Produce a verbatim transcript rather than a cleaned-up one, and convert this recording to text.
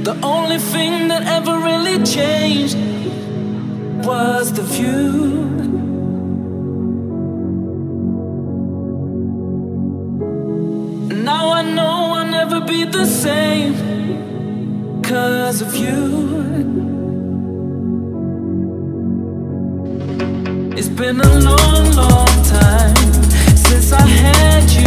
The only thing that ever really changed was the view. Now I know I'll never be the same 'cause of you. It's been a long, long time since I had you.